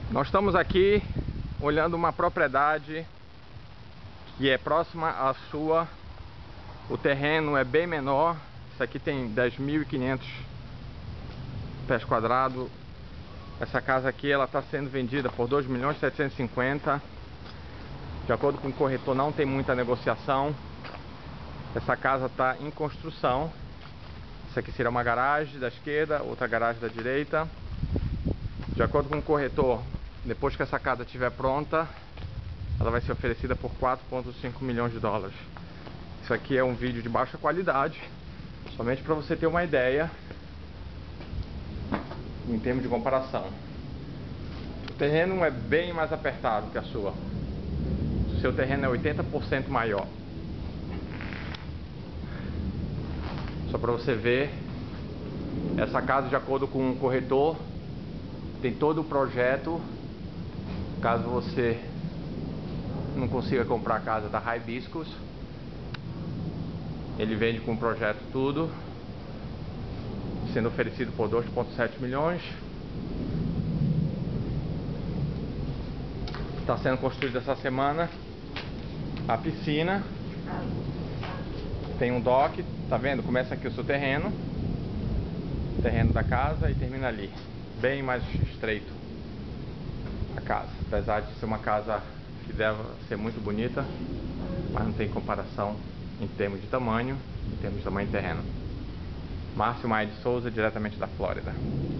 Nós estamos aqui olhando uma propriedade que é próxima à sua. O terreno é bem menor. Isso aqui tem 10.500 pés quadrados. Essa casa aqui ela está sendo vendida por 2.750.000. De acordo com o corretor, não tem muita negociação. Essa casa está em construção. Isso aqui será uma garagem da esquerda, outra garagem da direita. De acordo com o corretor, depois que essa casa estiver pronta, ela vai ser oferecida por 4,5 milhões de dólares. Isso aqui é um vídeo de baixa qualidade, somente para você ter uma ideia em termos de comparação. O terreno é bem mais apertado que a sua. O seu terreno é 80% maior. Só para você ver, essa casa, de acordo com o corretor, tem todo o projeto. Caso você não consiga comprar a casa da Hibiscus, ele vende com o projeto tudo, sendo oferecido por 2,7 milhões. Está sendo construída essa semana a piscina. Tem um dock, tá vendo? Começa aqui o seu terreno da casa e termina ali, bem mais estreito a casa, apesar de ser uma casa que deve ser muito bonita, mas não tem comparação em termos de tamanho, em termos de tamanho de terreno. Márcio Maia de Souza, diretamente da Flórida.